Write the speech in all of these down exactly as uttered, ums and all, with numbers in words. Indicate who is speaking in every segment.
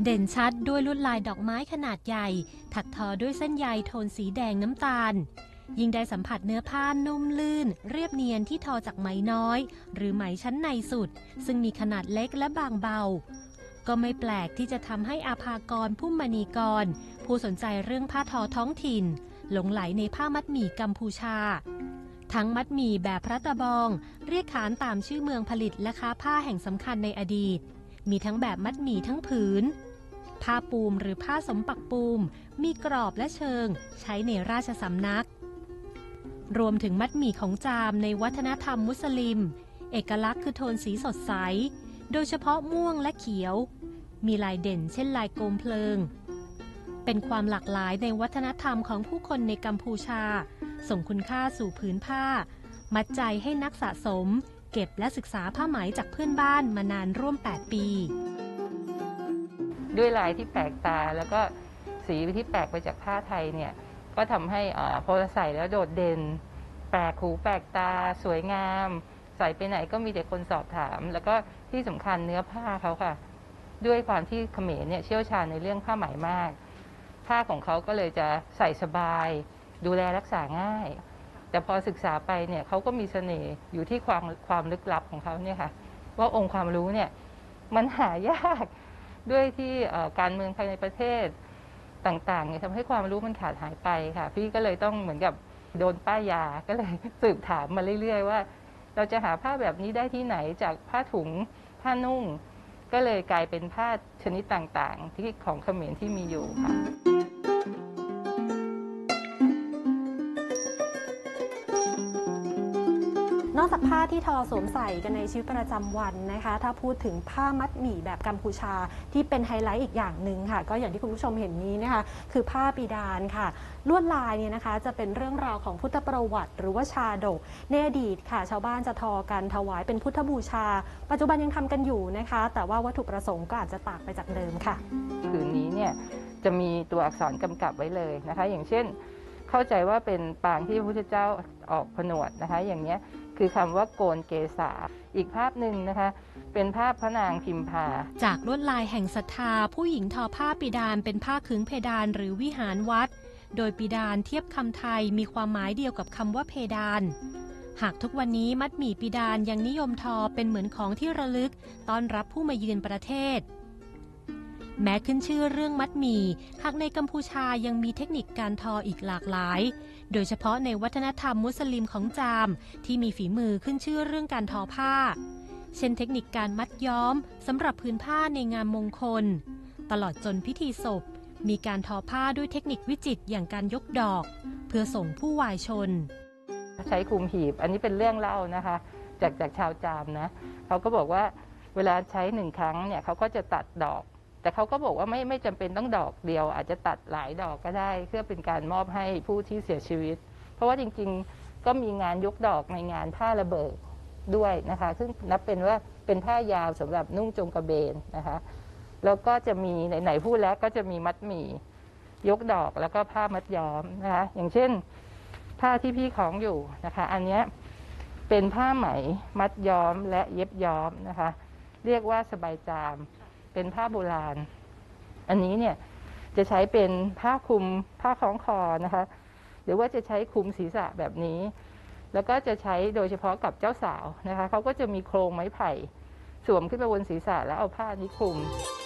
Speaker 1: เด่นชัดด้วยลวดลายดอกไม้ขนาดใหญ่ถักทอด้วยเส้นใยโทนสีแดงน้ำตาลยิ่งได้สัมผัสเนื้อผ้านุ่มลื่นเรียบเนียนที่ทอจากไหมน้อยหรือไหมชั้นในสุดซึ่งมีขนาดเล็กและบางเบาก็ไม่แปลกที่จะทำให้อาภากรพุ่มมณีกรผู้สนใจเรื่องผ้าทอท้องถิ่นหลงไหลในผ้ามัดหมี่กัมพูชาทั้งมัดหมี่แบบพระตะบองเรียกขานตามชื่อเมืองผลิตและค้าผ้าแห่งสำคัญในอดีตมีทั้งแบบมัดหมี่ทั้งผืนผ้าปูมหรือผ้าสมปักปูมมีกรอบและเชิงใช้ในราชสำนักรวมถึงมัดหมี่ของจามในวัฒนธรรมมุสลิมเอกลักษณ์คือโทนสีสดใสโดยเฉพาะม่วงและเขียวมีลายเด่นเช่นลายโกมเพลิงเป็นความหลากหลายในวัฒนธรรมของผู้คนในกัมพูชาส่งคุณค่าสู่ผืนผ้ามัดใจให้นักสะสมเก็บและศึกษาผ้าไหมจากเพื่อนบ้านมานานร่วมแปดปี
Speaker 2: ด้วยลายที่แปลกตาแล้วก็สีที่แปลกไปจากผ้าไทยเนี่ยก็ทำให้พอใส่แล้วโดดเด่นแปลกหูแปลกตาสวยงามใส่ไปไหนก็มีแต่คนสอบถามแล้วก็ที่สำคัญเนื้อผ้าเขาค่ะด้วยความที่เขมรเนี่ยเชี่ยวชาญในเรื่องผ้าไหมมากผ้าของเขาก็เลยจะใส่สบายดูแลรักษาง่ายแต่พอศึกษาไปเนี่ยเขาก็มีเสน่ห์อยู่ที่ความความลึกลับของเขาเนี่ยค่ะว่าองค์ความรู้เนี่ยมันหายากด้วยที่การเมืองภายในประเทศต่างๆเนี่ยทำให้ความรู้มันขาดหายไปค่ะพี่ก็เลยต้องเหมือนกับโดนป้ายยาก็เลยสืบถามมาเรื่อยๆว่าเราจะหาผ้าแบบนี้ได้ที่ไหนจากผ้าถุงผ้านุ่งก็เลยกลายเป็นผ้าชนิดต่างๆที่ของเขมรที่มีอยู่ค่ะ
Speaker 3: นอกจากผ้าที่ทอสวมใส่กันในชีวิตประจำวันนะคะถ้าพูดถึงผ้ามัดหมี่แบบกัมพูชาที่เป็นไฮไลท์อีกอย่างหนึ่งค่ะก็อย่างที่คุณผู้ชมเห็นนี้นะคะคือผ้าปีดานค่ะลวดลายเนี่ยนะคะจะเป็นเรื่องราวของพุทธประวัติหรือว่าชาดกในอดีตค่ะชาวบ้านจะทอกันถวายเป็นพุทธบูชาปัจจุบันยังทำกันอยู่นะคะแต่ว่าวัตถุประสงค์ก็อาจจะต่างไปจากเดิมค่ะ
Speaker 2: ผืนนี้เนี่ยจะมีตัวอักษรกำกับไว้เลยนะคะอย่างเช่นเข้าใจว่าเป็นปางที่พระพุทธเจ้าออกผนวดนะคะอย่างนี้คือคำว่าโกนเกษาอีกภาพหนึ่งนะคะเป็นภาพพระนางพิมพา
Speaker 1: จากลวดลายแห่งศรัทธาผู้หญิงทอผ้าปิดานเป็นผ้าขึงเพดานหรือวิหารวัดโดยปิดานเทียบคำไทยมีความหมายเดียวกับคำว่าเพดานหากทุกวันนี้มัดหมี่ปิดานยังนิยมทอเป็นเหมือนของที่ระลึกต้อนรับผู้มาเยือนประเทศแม้ขึ้นชื่อเรื่องมัดหมี่หากในกัมพูชายังมีเทคนิคการทออีกหลากหลายโดยเฉพาะในวัฒนธรรมมุสลิมของจามที่มีฝีมือขึ้นชื่อเรื่องการทอผ้าเช่นเทคนิคการมัดย้อมสำหรับพื้นผ้าในงานมงคลตลอดจนพิธีศพมีการทอผ้าด้วยเทคนิควิจิตรอย่างการยกดอกเพื่อส่งผู้วายชน
Speaker 2: ใช้คลุมหีบอันนี้เป็นเรื่องเล่านะคะจากจากชาวจามนะเขาก็บอกว่าเวลาใช้หนึ่งครั้งเนี่ยเขาก็จะตัดดอกแต่เขาก็บอกว่าไม่ไม่จำเป็นต้องดอกเดียวอาจจะตัดหลายดอกก็ได้เพื่อเป็นการมอบให้ผู้ที่เสียชีวิตเพราะว่าจริงๆก็มีงานยกดอกในงานผ้าระเบิดด้วยนะคะซึ่งนับเป็นว่าเป็นผ้ายาวสำหรับนุ่งจงกระเบนนะคะแล้วก็จะมีไหนๆพูดแล้วก็จะมีมัดหมี่ยกดอกแล้วก็ผ้ามัดย้อมนะคะอย่างเช่นผ้าที่พี่คล้องอยู่นะคะอันนี้เป็นผ้าไหมมัดย้อมและเย็บย้อมนะคะเรียกว่าสบายจามเป็นผ้าโบราณอันนี้เนี่ยจะใช้เป็นผ้าคลุมผ้าคล้องคอนะคะหรือว่าจะใช้คลุมศีรษะแบบนี้แล้วก็จะใช้โดยเฉพาะกับเจ้าสาวนะคะเขาก็จะมีโครงไม้ไผ่สวมขึ้นไปบนศีรษะแล้วเอาผ้านี้คลุม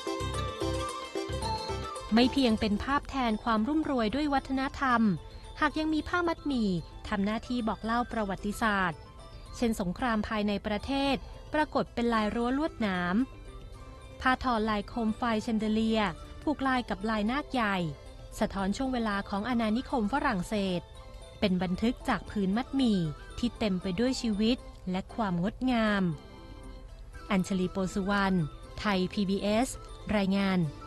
Speaker 1: ไม่เพียงเป็นภาพแทนความรุ่มรวยด้วยวัฒนธรรมหากยังมีผ้ามัดหมี่ทำหน้าที่บอกเล่าประวัติศาสตร์เช่นสงครามภายในประเทศปรากฏเป็นลายรั้วลวดหนามผ้าทอลายโคมไฟแชนเดเลียผูกลายกับลายนาคใหญ่สะท้อนช่วงเวลาของอาณานิคมฝรั่งเศสเป็นบันทึกจากผืนมัดหมี่ที่เต็มไปด้วยชีวิตและความงดงามอัญชลี โปสุวรรณ ไทย พี บี เอส รายงาน